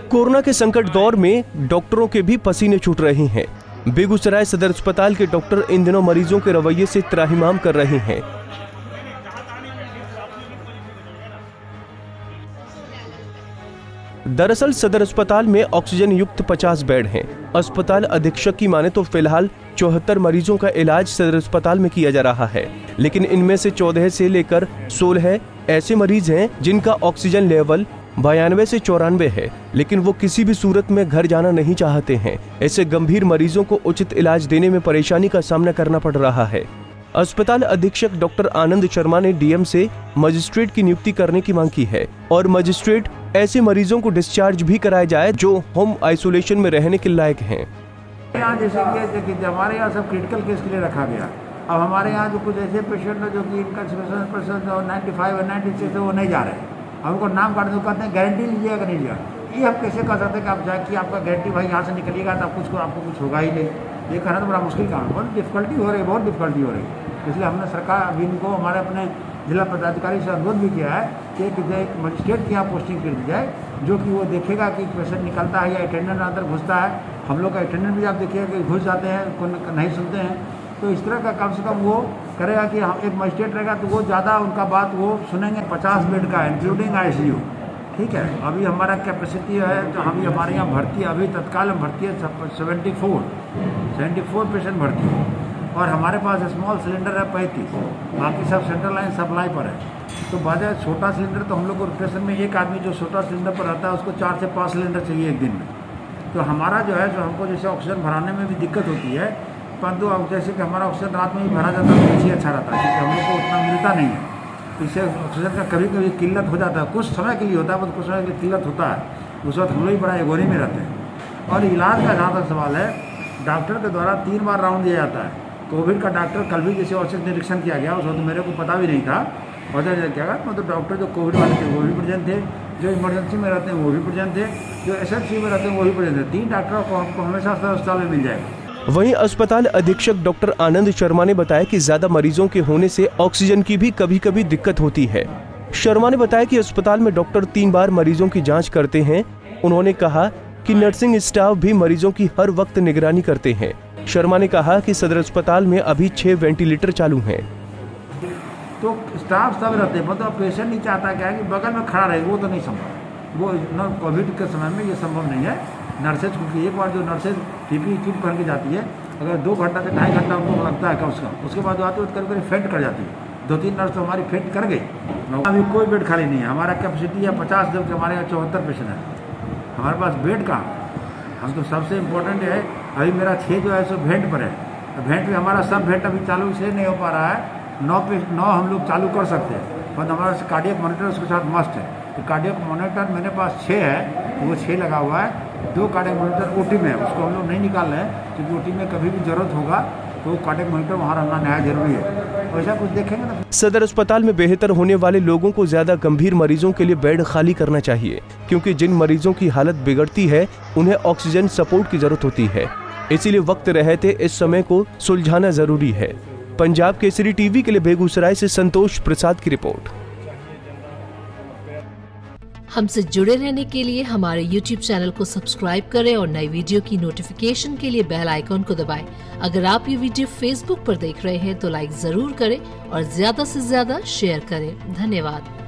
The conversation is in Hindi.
कोरोना के संकट दौर में डॉक्टरों के भी पसीने छूट रहे हैं। बेगूसराय सदर अस्पताल के डॉक्टर इन दिनों मरीजों के रवैये से त्राहिमाम कर रहे हैं। दरअसल सदर अस्पताल में ऑक्सीजन युक्त 50 बेड हैं। अस्पताल अधीक्षक की माने तो फिलहाल 74 मरीजों का इलाज सदर अस्पताल में किया जा रहा है, लेकिन इनमें से 14 से लेकर 16 ऐसे मरीज हैं जिनका ऑक्सीजन लेवल 92 से 94 है, लेकिन वो किसी भी सूरत में घर जाना नहीं चाहते हैं। ऐसे गंभीर मरीजों को उचित इलाज देने में परेशानी का सामना करना पड़ रहा है। अस्पताल अधीक्षक डॉक्टर आनंद शर्मा ने डीएम से मजिस्ट्रेट की नियुक्ति करने की मांग की है और मजिस्ट्रेट ऐसे मरीजों को डिस्चार्ज भी कराया जाए जो होम आइसोलेशन में रहने के लायक हैं। यहाँ जैसे कि हमारे यहाँ सब क्रिटिकल केस के लिए रखा गया। अब हमारे यहाँ जो कुछ ऐसे पेशेंट है जो कि इनका 95 और 96 वो नहीं जा रहे, हमको नाम काट दो, कहते हैं गारंटी लीजिएगा नहीं लिया। ये हम कैसे कर सकते हैं कि आप जाए कि आपका गारंटी भाई यहाँ से निकलिएगा तो आपको कुछ होगा ही नहीं। ये कहना तो बड़ा मुश्किल काम है, बहुत डिफिकल्टी हो रही है। इसलिए हमने सरकार अभी इनको हमारे अपने जिला पदाधिकारी से अनुरोध भी किया है कि एक मजिस्ट्रेट की यहाँ पोस्टिंग कर दी जाए, जो कि वो देखेगा कि पेशेंट निकलता है या अटेंडेंट अंदर घुसता है। हम लोग का अटेंडेंट भी आप देखिएगा कि घुस जाते हैं, नहीं सुनते हैं। तो इस तरह का कम से कम वो करेगा कि हम एक मजिस्ट्रेट रहेगा तो वो ज़्यादा उनका बात वो सुनेंगे। 50 बेड का इंक्लूडिंग ICU, ठीक है। अभी हमारा कैपेसिटी है तो हम हमारे यहाँ भर्ती अभी तत्काल में भर्ती है 74 पेशेंट भर्ती है और हमारे पास स्मॉल सिलेंडर है 35, बाकी सब सेंट्रल लाइन सप्लाई पर है। तो बाजा छोटा सिलेंडर तो हम लोग को रोटेशन में एक आदमी जो छोटा सिलेंडर पर रहता है उसको 4 से 5 सिलेंडर चाहिए एक दिन में। तो हमारा जो है जो हमको जैसे ऑक्सीजन भराने में भी दिक्कत होती है, परंतु अब जैसे कि हमारा ऑक्सीजन रात में भी भरा जाता है तो इससे अच्छा रहता है क्योंकि हम लोग को उतना मिलता नहीं है। इससे ऑक्सीजन का कभी कभी किल्लत हो जाता है, कुछ समय के लिए होता है, कुछ समय के लिए किल्लत होता है। उस वक्त हम लोग ही बड़ा एगोनी में रहते हैं। और इलाज का जहाँ तक सवाल है, डॉक्टर के द्वारा 3 बार राउंड दिया जाता है। कोविड का डॉक्टर कल भी जैसे औचक निरीक्षण किया गया, उस वक्त मेरे को पता भी नहीं था औचक क्या गया। मतलब डॉक्टर जो कोविड वाले थे वो भी प्रेजेंट थे, जो इमरजेंसी में रहते हैं वो भी प्रेजेंट थे, जो SHC में रहते हैं वो भी प्रेजेंट थे। 3 डॉक्टरों को हमको हमेशा अस्पताल में मिल जाएगा। वहीं अस्पताल अधीक्षक डॉक्टर आनंद शर्मा ने बताया कि ज्यादा मरीजों के होने से ऑक्सीजन की भी कभी कभी दिक्कत होती है। शर्मा ने बताया कि अस्पताल में डॉक्टर 3 बार मरीजों की जांच करते हैं। उन्होंने कहा कि नर्सिंग स्टाफ भी मरीजों की हर वक्त निगरानी करते हैं। शर्मा ने कहा कि सदर अस्पताल में अभी 6 वेंटिलेटर चालू हैं। तो स्टाफ सब रहते हैं, मतलब पेशेंट नहीं चाहता क्या है कि बगल में खड़ा रहे, वो तो नहीं संभव। वो न कोविड के समय में ये संभव नहीं है। नर्सेज क्योंकि एक बार जो नर्सेज PPE किट पहन के जाती है, अगर 2 घंटा से 2.5 घंटा उनको लगता है कम से कम, उसके बाद आते हुए कभी फेंट कर जाती है। 2-3 नर्स तो हमारी फेंट कर गई। अभी कोई बेड खाली नहीं है। हमारा कैपेसिटी है 50, जबकि हमारे यहाँ 74 पेशेंट है। हमारे पास बेड कहाँ? हम तो सबसे इम्पोर्टेंट है, अभी मेरा 6 जो है सो भेंट पर है। भेंट में हमारा सब भेंट अभी चालू इसलिए नहीं हो पा रहा है। 9 हम लोग चालू कर सकते हैं, पर हमारा कार्डियक मॉनिटर उसके साथ मस्ट है। तो कार्डियक मॉनिटर मेरे पास 6 है, तो वो 6 लगा हुआ है। 2 कार्डियक मॉनिटर OT में है, उसको हम लोग नहीं निकाल रहे हैं क्योंकि OT में कभी भी जरूरत होगा तो कार्डियक मॉनिटर वहाँ रहना नया जरूरी है। वैसा कुछ देखेंगे ना। सदर अस्पताल में बेहतर होने वाले लोगों को ज्यादा गंभीर मरीजों के लिए बेड खाली करना चाहिए, क्योंकि जिन मरीजों की हालत बिगड़ती है उन्हें ऑक्सीजन सपोर्ट की जरूरत होती है। इसीलिए वक्त रहते इस समय को सुलझाना जरूरी है। पंजाब केसरी टीवी के लिए बेगूसराय से संतोष प्रसाद की रिपोर्ट। हमसे जुड़े रहने के लिए हमारे YouTube चैनल को सब्सक्राइब करें और नई वीडियो की नोटिफिकेशन के लिए बेल आइकॉन को दबाएं। अगर आप ये वीडियो Facebook पर देख रहे हैं तो लाइक जरूर करें और ज्यादा से ज्यादा शेयर करें। धन्यवाद।